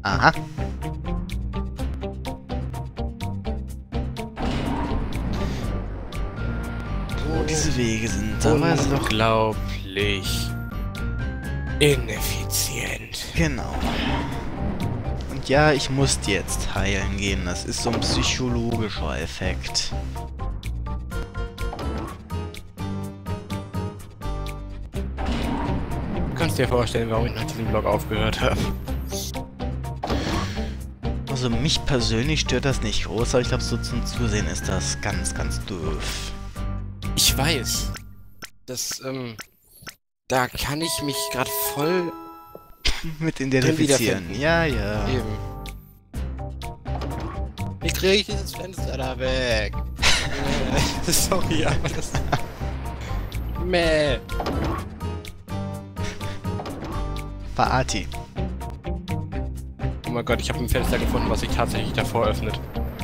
Aha. Oh, diese Wege sind damals noch... Unglaublich ineffizient. Genau. Und ja, ich muss jetzt heilen gehen. Das ist so ein psychologischer Effekt. Du kannst dir vorstellen, warum ich nach diesem Blog aufgehört habe. Also mich persönlich stört das nicht groß, aber ich glaube, so zum Zusehen ist das ganz, ganz doof. Ich weiß. Das, da kann ich mich gerade voll Mit identifizieren. Ja, ja. eben. Wie kriege ich dieses Fenster da weg? Sorry, aber das... Mäh. War Arti. Oh mein Gott, ich habe ein Fenster gefunden, was sich tatsächlich davor öffnet.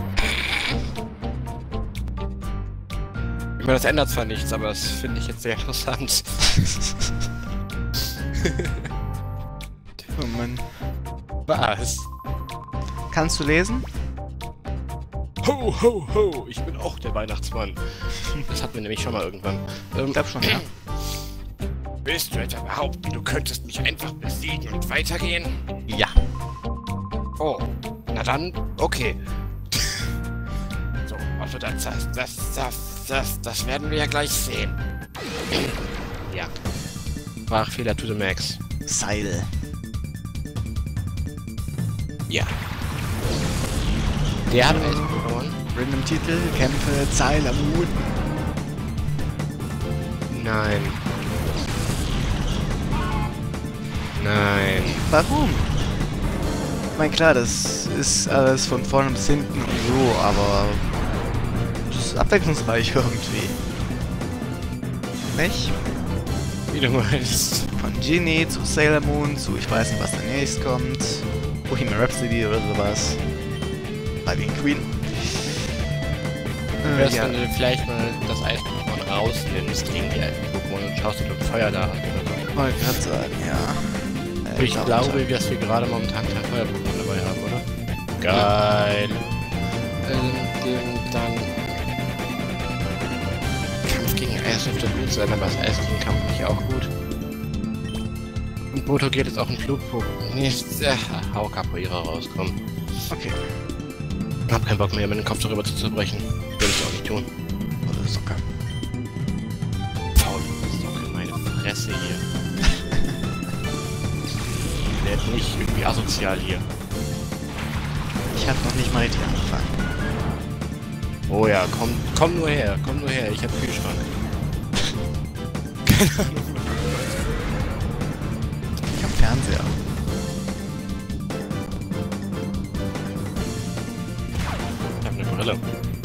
Ich meine, das ändert zwar nichts, aber das finde ich jetzt sehr interessant. Oh Mann. Was? Kannst du lesen? Ho, ho, ho! Ich bin auch der Weihnachtsmann. Das hatten wir nämlich schon mal irgendwann. Ich glaub schon, ja. Willst du etwa behaupten, du könntest mich einfach besiegen und weitergehen? Ja. Oh, na dann, okay. So, was du das heißt, das werden wir ja gleich sehen. Ja. Sprachfehler to the max. Seil. Ja. Der hat Eisen verloren. Random Titel, Kämpfe, Zeil am Hut. Nein. Nein. Warum? Ich meine, klar, das ist alles von vorne bis hinten und so, aber das ist abwechslungsreich irgendwie. Nicht? Wie du meinst. Von Genie zu Sailor Moon zu ich weiß nicht, was danächst kommt. Bohemian Rhapsody oder sowas. Lightning Queen. Hörst Ja. wenn du vielleicht mal das Eis-Pokémon rausnimmst gegen die alten Pokémon und schaust, ob du Feuer da hast oder so. Wollte gerade sagen, ja. Ich glaube, dass wir gerade momentan kein Feuer-Pokémon dabei haben, oder? Geil. Dann... Kampf gegen Eis dürfte gut sein, aber das Eis gegen Kampf nicht auch gut. Und Boto geht jetzt auch ein Flug-Pokémon. Nicht... Hau Capoeira rauskommen. Okay. Hab keinen Bock mehr, meinen Kopf darüber zu zerbrechen. Will ich auch nicht tun. Oder Soccer. Faul, Socke, meine Fresse hier. Werd nicht irgendwie asozial hier. Ich hab noch nicht mal richtig angefangen. Oh ja, komm nur her, ich hab Kühlschrank. Keine Ahnung. Ich hab Fernseher. Ich hab eine Brille.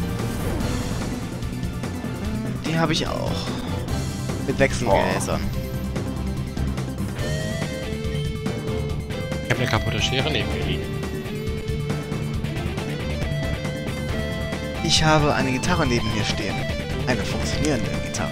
Die habe ich auch. Mit Wechselgläsern. Ich hab eine kaputte Schere neben mir liegen. Ich habe eine Gitarre neben mir stehen. Eine funktionierende Gitarre.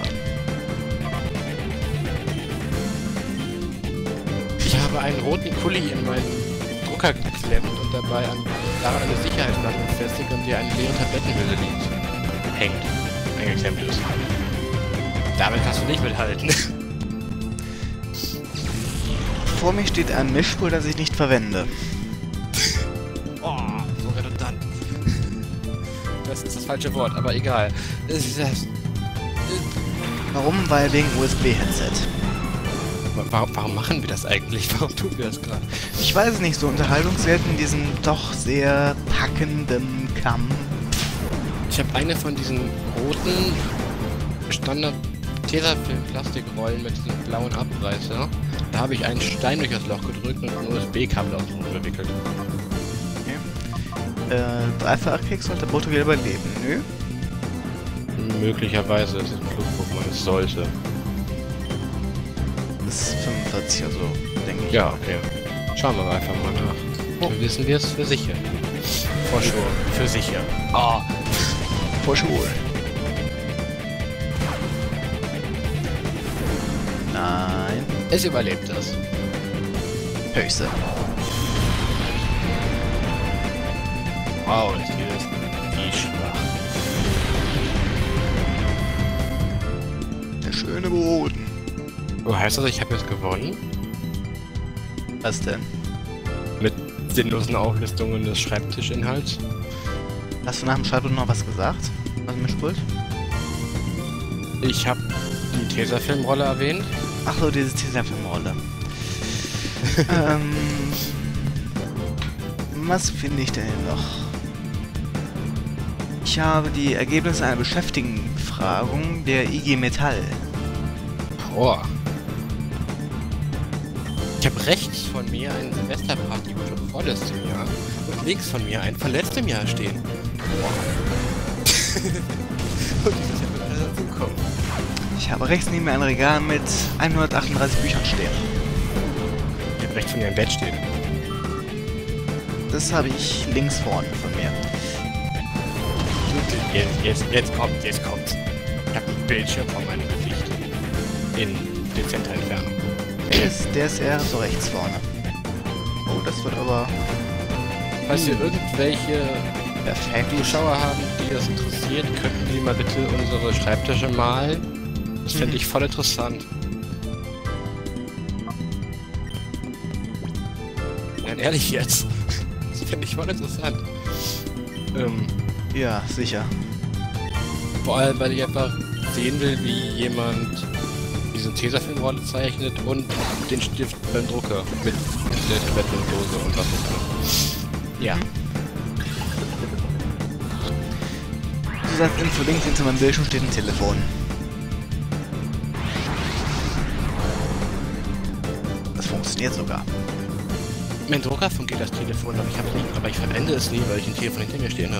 Ich habe einen roten Kuli in meinen Drucker geklemmt und dabei daran eine Sicherheitsplatte befestigt und der eine leere Tablettenhülle liegt. Hängt. Eingeklemmt ist. Damit kannst du nicht mithalten. Vor mir steht ein Mischpult, das ich nicht verwende. Oh, so redundant. Das ist das falsche Wort, aber egal. Warum? Weil wegen USB-Headset. Warum machen wir das eigentlich? Warum tun wir das gerade? Ich weiß es nicht, so Unterhaltungswerten in diesem doch sehr packenden Kampf. Ich habe eine von diesen roten Standard Tesafilm-Plastikrollen mit diesem blauen Abreißer. Da habe ich einen Stein durch das Loch gedrückt und ein USB-Kabel außen gewickelt. Okay. Dreifach-Kick sollte Boto wieder überleben. Nö. Möglicherweise ist es ein Flug-Pokémon. Es sollte. Bis 45 oder so, denke ich. Ja, okay. Schauen wir einfach mal nach. Oh. Wir wissen wir es für sicher. For sure. Für sicher. Ah. For sure. Nein. Es überlebt das. Höchste. Wow, ist dieses wie schwach. Der schöne Boden. Oh, heißt das, ich habe jetzt gewonnen? Was denn? Mit sinnlosen Auflistungen des Schreibtischinhalts? Hast du nach dem Schreibtisch noch was gesagt? Also Mischpult? Ich habe die Tesafilmrolle erwähnt. Ach so, diese Tesafilmrolle. Was finde ich denn noch? Ich habe die Ergebnisse einer Beschäftigtenbefragung der IG Metall. Boah. Ich habe rechts von mir einen Silvesterparty von vorletztem Jahr und links von mir einen von letztem Jahr stehen. Boah. Und dieses Jahr wird alles dazukommen. Ich habe rechts neben mir ein Regal mit 138 Büchern stehen. Ich habe rechts von mir ein Bett stehen. Das habe ich links vorne von mir. Jetzt kommt's. Ich habe einen Bildschirm vor meinem Gesicht. In dezenter Entfernung. Der ist eher so rechts vorne. Oh, das wird aber... Falls wir irgendwelche perfekt. Zuschauer haben, die das interessiert, könnten Sie mal bitte unsere Schreibtische malen. Das fände ich voll interessant. Nein, ehrlich jetzt. Das fände ich voll interessant. Ja, sicher. Vor allem, weil ich einfach sehen will, wie jemand diese Tesafilmrolle zeichnet und den Stift beim Drucker mit der Tablettendose und was auch immer. Ja. Du sagst Info links hinter meinem Bildschirm steht ein Telefon. Das funktioniert sogar. Mein Drucker fungiert das Telefon, aber ich verwende es nie, weil ich ein Telefon hinter mir stehen habe.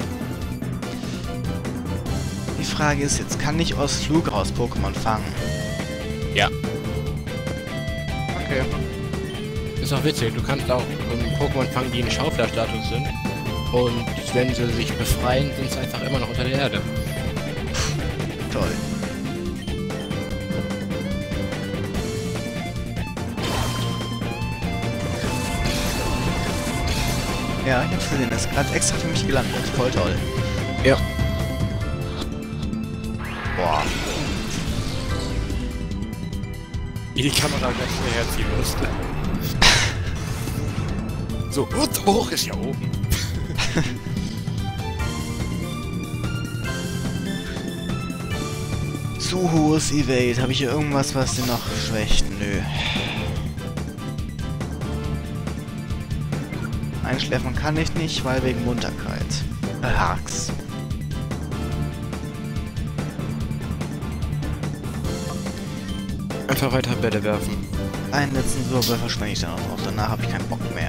Die Frage ist jetzt, kann ich aus Flug raus Pokémon fangen? Ja. Okay. Ist auch witzig, du kannst auch Pokémon fangen, die in Schauflerstatus sind. Und wenn sie sich befreien, sind sie einfach immer noch unter der Erde. Toll. Ja, ich hab's gesehen, das ist gerade extra für mich gelandet. Voll toll. Ja. Boah. Wie die Kamera gleich herziehen musste. So, und hoch ist ja oben. Zu hohes Evade. Habe ich hier irgendwas, was den noch schwächt? Nö. Einschläfern kann ich nicht, weil wegen Munterkeit. Hacks. Einfach weiter Bälle werfen. Einen letzten Würfel verschwende ich dann auch noch. Danach habe ich keinen Bock mehr.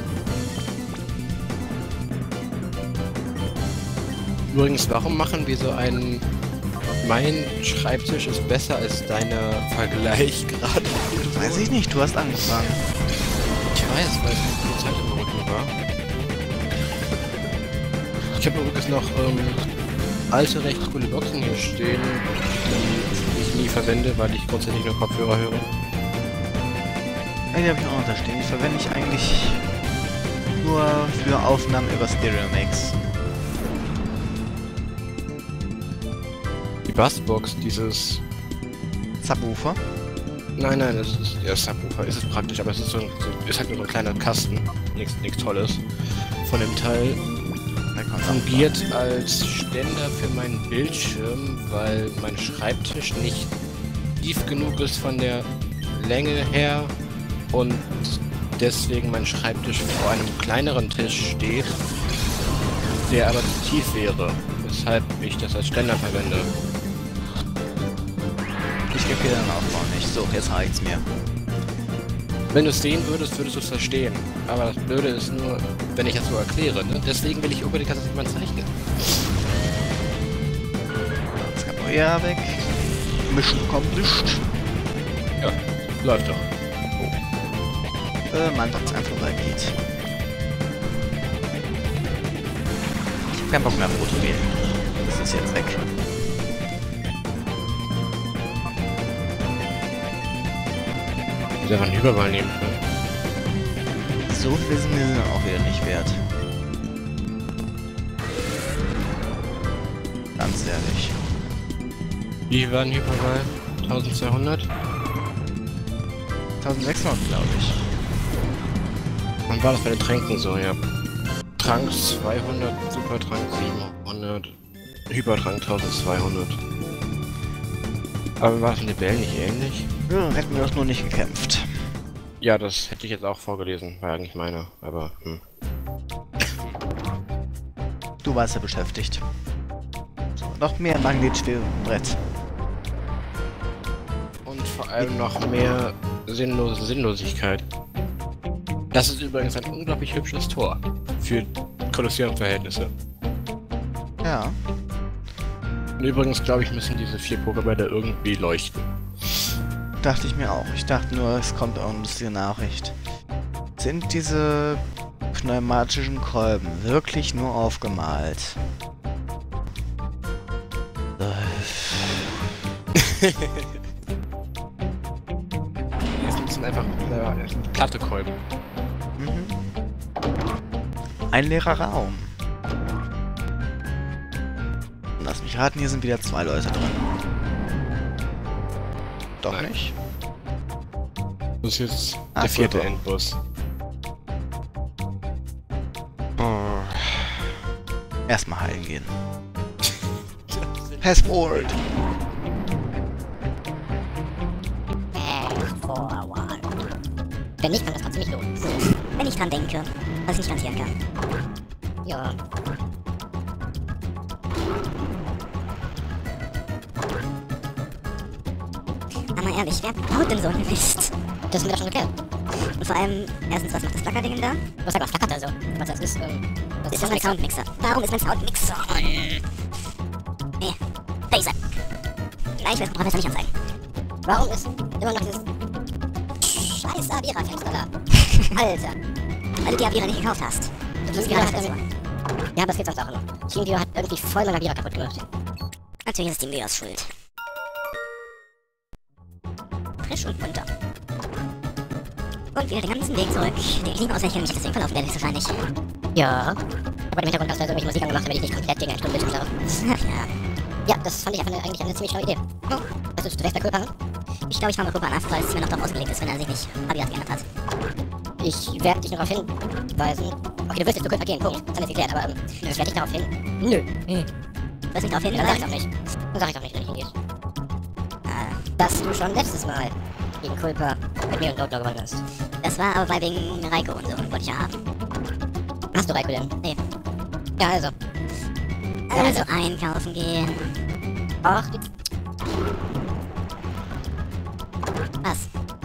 Übrigens, warum machen wir so einen... Mein Schreibtisch ist besser als deiner Vergleich gerade. Weiß ich nicht, du hast angefangen. Ich weiß, weil es viel Zeit im Rücken war. Ich habe übrigens noch alte, recht coole Boxen hier stehen, die ich nie verwende, weil ich grundsätzlich nur Kopfhörer höre. Ja, die habe ich auch noch da stehen. Die verwende ich eigentlich nur für Aufnahmen über Stereo Mix. Die Bassbox, dieses... Subwoofer? Nein, das ist der Subwoofer, ist es praktisch, aber es ist ist halt nur so ein kleiner Kasten, nichts Tolles. Von dem Teil fungiert als Ständer für meinen Bildschirm, weil mein Schreibtisch nicht tief genug ist von der Länge her und deswegen mein Schreibtisch vor einem kleineren Tisch steht, der aber zu tief wäre, weshalb ich das als Ständer verwende. Ich gebe hier den Aufbau nicht. So, jetzt reicht's mir. Wenn du es sehen würdest, würdest du es verstehen. Aber das Blöde ist nur, wenn ich das so erkläre, ne? Deswegen will ich unbedingt, dass es jemand zeichnet. Das Capoeira weg. Mission accomplished. Ja, läuft doch. Oh. Mein Box einfach vorbeigeht. Ich hab keinen Bock mehr auf Foto wählen. Das ist jetzt weg. Ich hätte einfach einen Überball nehmen können. So viel sind mir dann auch wieder nicht wert. ganz ehrlich. Wie war denn Hyperball? 1200? 1600, glaube ich. Wann war das bei den Tränken so, ja? Trank 200, Supertrank 700, Hypertrank 1200. Aber war es in den Bällen nicht ähnlich? Ja, hätten wir das nur nicht gekämpft. Ja, das hätte ich jetzt auch vorgelesen, war eigentlich meiner, aber Du warst ja beschäftigt. So, noch mehr Magnetschwerebrett. Und vor allem noch mehr Sinnlosigkeit. Das ist übrigens ein unglaublich hübsches Tor für Kolosseum-Verhältnisse. Ja. Und übrigens, glaube ich, müssen diese 4 Pokébälle irgendwie leuchten. Dachte ich mir auch. Ich dachte nur, es kommt auch eine lustige Nachricht. Sind diese pneumatischen Kolben wirklich nur aufgemalt? Es sind einfach platte Kolben. Mhm. Ein leerer Raum. Lass mich raten, hier sind wieder 2 Leute drin. Doch Nein. nicht? Das ist jetzt Ah, der 4. Pulver. Endboss. Erstmal heilen gehen. Fast forward. Forward. Wenn nicht, kann das trotzdem nicht lohnen. So, wenn ich dran denke, was ich nicht garantieren kann. Ja. Aber ehrlich, wer baut denn so einen Mist? Das ist mir doch schon geklärt. Und vor allem, erstens, was macht das Flackerding da? Was sagt, was flackert da so? Was das ist, das ist mein Soundmixer. Warum ist mein Soundmixer? Nee, Basic. Gleich wird vom Professor nicht anzeigen. Warum ist immer noch dieses scheiß Avira-Fenster da? Alter. Weil du die Avira nicht gekauft hast. Du bist gerade ja, aber das geht sonst auch noch. TeamViewer hat irgendwie voll mein Avira kaputt gemacht. Natürlich ist TeamViewer schuld. Frisch und munter. Und wieder den ganzen Weg zurück. Den ich nicht ausweichen, nicht deswegen verlaufen werde ich wahrscheinlich. Ja. Aber im Hintergrund hast du irgendwelche Musik angemacht, damit ich nicht komplett gegen eine Stunde Bildschirm schaue. Ja. Ja, das fand ich einfach eigentlich eine ziemlich neue Idee. Oh, weißt du, der Kulpa? Ich glaube, ich fange mal Kulpa an, weil es mir noch drauf ausgelegt ist, wenn er sich nicht Abiat geändert hat. Ich werde dich nur darauf hinweisen. Okay, du wirst jetzt zu Kulpa gehen, Punkt. Das haben wir jetzt geklärt, aber ich werde dich darauf hin. Nö. Du wirst mich darauf hin, dann sag ich auch nicht. Dann sag ich auch nicht, wenn ich hingehe. Dass du schon letztes Mal gegen Kulpa mit mir und Outlaw gewonnen hast. Das war aber bei wegen Raiko und so, wollte ich ja haben. Hast du Raiko denn? Nee. Ja, also. Also einkaufen gehen. Ach, was?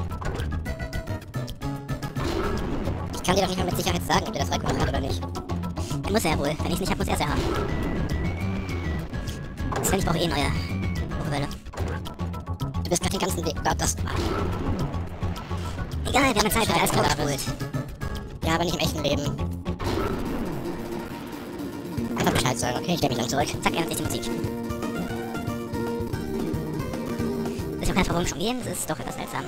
Ich kann dir doch nicht mal mit Sicherheit sagen, ob der das Raiko noch hat oder nicht. Muss er ja wohl. Wenn ich es nicht habe, muss er es ja haben. Das heißt, ich brauche eh neue Pokébälle. Du bist gerade den ganzen Weg. Das. Egal, wir haben Zeit, der alles kaputt. Ja, aber nicht im echten Leben. Einfach Bescheid sagen, okay? Ich stell mich dann zurück. Zack, er hat sich die Musik. Ich auch keine Verwirrung schon gehen, das ist doch etwas seltsam.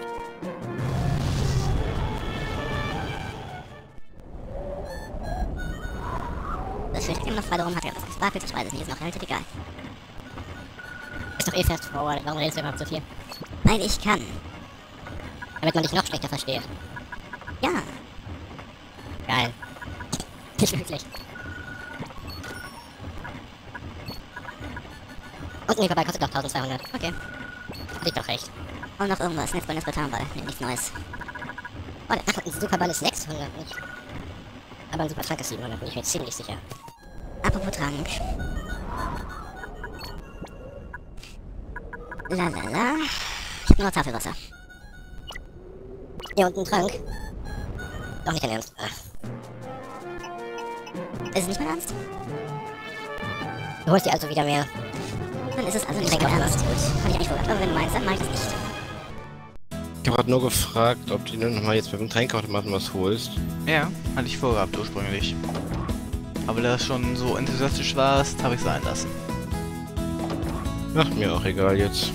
Das fällt immer noch frei, darum hat er das gesparkelt, ich weiß es nicht, ist noch relativ egal. Ist doch eh fast forward, warum redest du überhaupt so viel? Weil ich kann. Damit man dich noch schlechter versteht. Ja. Geil. Nicht wirklich. Und ein Hyperball kostet doch 1200. Okay. Hatte ich doch recht. Und noch irgendwas. Netzball, Netzball, nee, nichts Neues. Warte, ach, ein Superball ist 600, nicht? Aber ein Supertrank ist 700, bin ich mir ziemlich sicher. Apropos Trank. Lalala. Ich hab nur noch Tafelwasser. Ja, und ein Trank. Doch nicht dein Ernst. Ach. Ist es nicht mein Ernst? Du holst dir also wieder mehr. Dann ist es also nicht dein Ernst. Gut, kann ich eigentlich vorher. Aber wenn du meinst, dann mach ich das nicht. Ich habe gerade nur gefragt, ob du nochmal jetzt mit dem Tränkautomaten was holst. Ja, hatte ich vorgehabt ursprünglich. Aber da es schon so enthusiastisch warst, habe ich sein lassen. Ach, mir auch egal jetzt.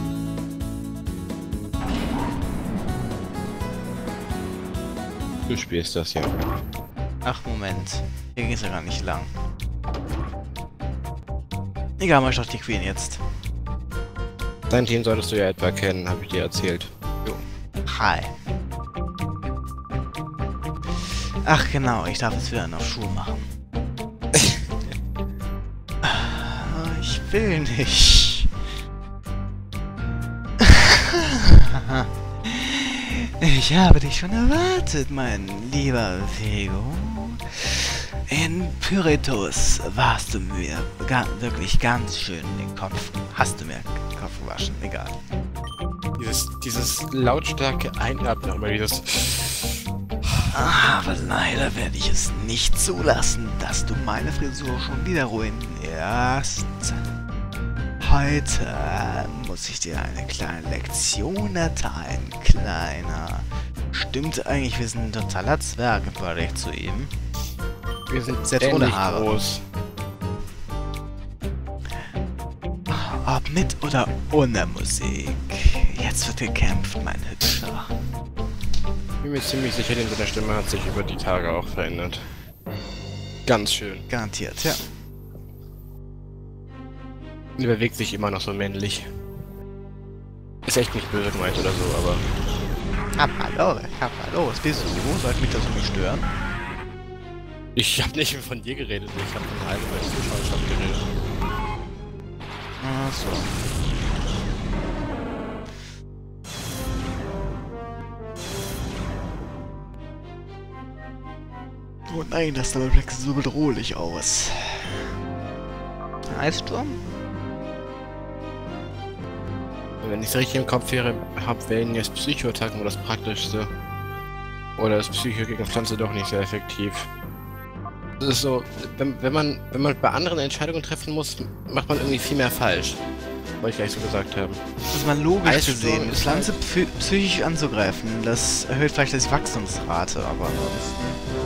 Du spielst das ja. Ach, Moment. Hier ging es ja gar nicht lang. Egal, mach ich doch die Queen jetzt. Dein Team solltest du ja etwa kennen, habe ich dir erzählt. Jo. Hi. Ach genau, ich darf jetzt wieder einen auf Schuhe machen. Ich will nicht. Ich habe dich schon erwartet, mein lieber Vego. In Pyritus warst du mir wirklich ganz schön den Kopf. Hast du mir den Kopf gewaschen, egal. Dieses lautstarke Einatmen, aber dieses... Aber leider werde ich es nicht zulassen, dass du meine Frisur schon wieder ruinierst. Heute muss ich dir eine kleine Lektion erteilen, Kleiner. Stimmt eigentlich, wir sind ein totaler Zwerg im Vergleich zu ihm. Wir sind selbst ohne Haare. Groß. Ob mit oder ohne Musik. Jetzt wird gekämpft, mein Hübscher. Ich bin mir ziemlich sicher, denn seine Stimme hat sich über die Tage auch verändert. Ganz schön. Garantiert, ja. Er bewegt sich immer noch so männlich. Ist echt nicht böse gemeint oder so, aber... Hallo, was bist du? Soll ich mich das nicht stören? Ich hab nicht von dir geredet, ich hab von allgemeinen Zuschauerschaft geredet. Ach so. Oh nein, das Double-Black sieht so bedrohlich aus. Eissturm? Wenn ich es richtig im Kopf wäre, wären jetzt Psychoattacken wohl das Praktischste. Oder ist Psycho gegen Pflanze doch nicht sehr effektiv. Das ist so, wenn man bei anderen Entscheidungen treffen muss, macht man irgendwie viel mehr falsch. Wollte ich gleich so gesagt haben. Muss man logisch Eissturm gesehen, ist Pflanze psychisch anzugreifen, das erhöht vielleicht die Wachstumsrate, aber ansonsten...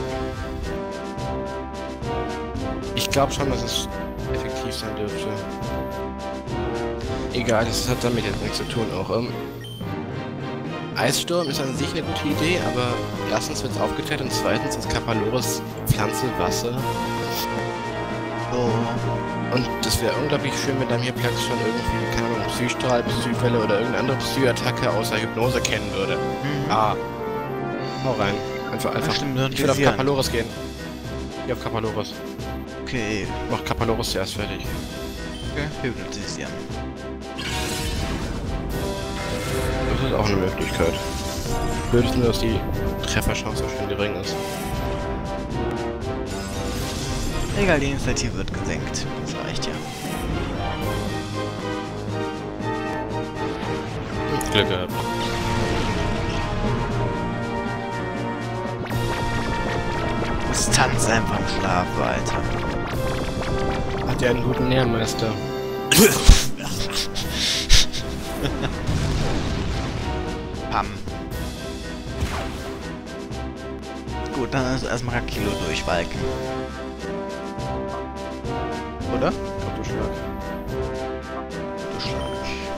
Ich glaube schon, dass es effektiv sein dürfte. Egal, das hat damit jetzt nichts zu tun auch. Eissturm ist an sich eine gute Idee, aber erstens wird es aufgeteilt und zweitens ist Kapaloris Pflanze, Wasser. Oh. Und das wäre unglaublich schön, wenn dann hier Plex schon irgendwie, keine Ahnung, Psystrahl, Psywelle oder irgendeine andere Psyattacke außer Hypnose kennen würde. Mhm. Ah. Hau rein. Einfach. Stimmt, ich will auf Kapaloris gehen. Geh auf Kapaloris. Okay. Mach Kapaloris zuerst fertig. Okay. Hypnotisieren. Das ist auch eine Möglichkeit. Blöd ist nur, dass die Trefferchance so schön gering ist. Egal, die Initiative wird gesenkt. Das reicht ja. Glück gehabt. Es tanzt einfach im Schlaf weiter. Hat ja einen guten Nährmeister. Pam. Gut, dann ist erstmal Kilo durchwalken. Oder? Autoschlag. Autoschlag.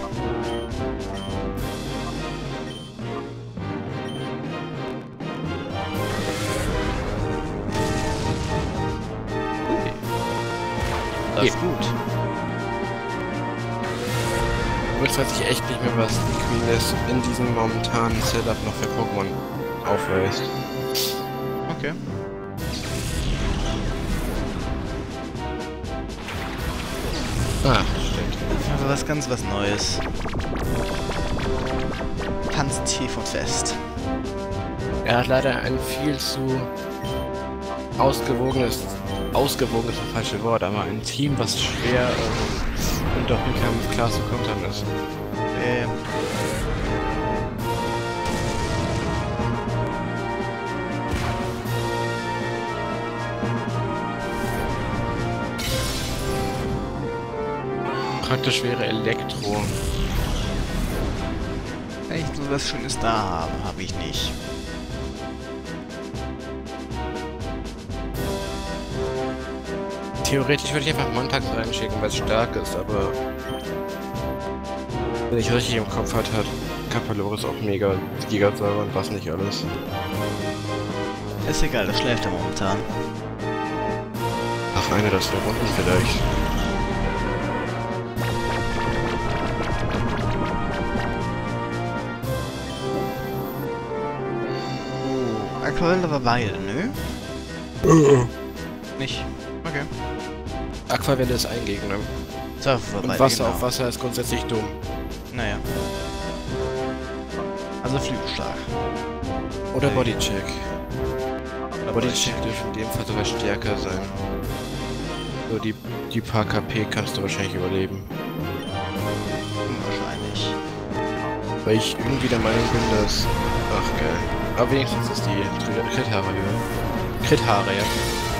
Ui. Das ist gut. Jetzt weiß ich echt nicht mehr, was die Queen ist in diesem momentanen Setup noch für Pokémon aufweist. Okay. Ah, stimmt. Aber was Neues. Tanzt tief und fest. Er hat leider ein viel zu ausgewogenes ist das falsche Wort, aber ein Team, was schwer im Doppelkampf klar zu kontern ist. Praktisch wäre Elektro. Wenn ich so was Schönes da habe, habe ich nicht. Theoretisch würde ich einfach Montags reinschicken, weil es stark ist, aber wenn ich richtig im Kopf hat Kapaloris auch mega Gigasauger und was nicht alles. Ist egal, das schläft er momentan. Ach, eine das Runden vielleicht. Aquavelle aber beide, nö? Nicht. Okay. Aquavelle ist ein Gegner. Surfen wir Und beide, Wasser genau. auf Wasser ist grundsätzlich dumm. Naja. Also Flügelschlag. Oder Bodycheck. Bodycheck dürfte in dem Fall sogar stärker sein. So, die paar KP kannst du wahrscheinlich überleben. Wahrscheinlich. Weil ich irgendwie der Meinung bin, dass... Ach, geil. Aber wenigstens ist die Crit-Haare höher. Crit-Haare, ja.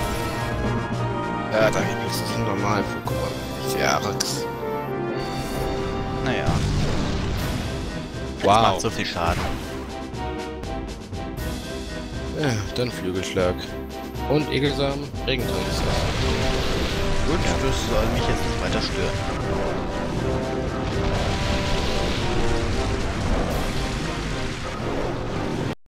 Ja, da gibt es ein normal Pokémon. Nicht der Arax. Naja. Das Wow. macht so viel Schaden. Ja, dann Flügelschlag. Und Egelsamen, Regentanz. Gut, das soll mich jetzt nicht weiter stören.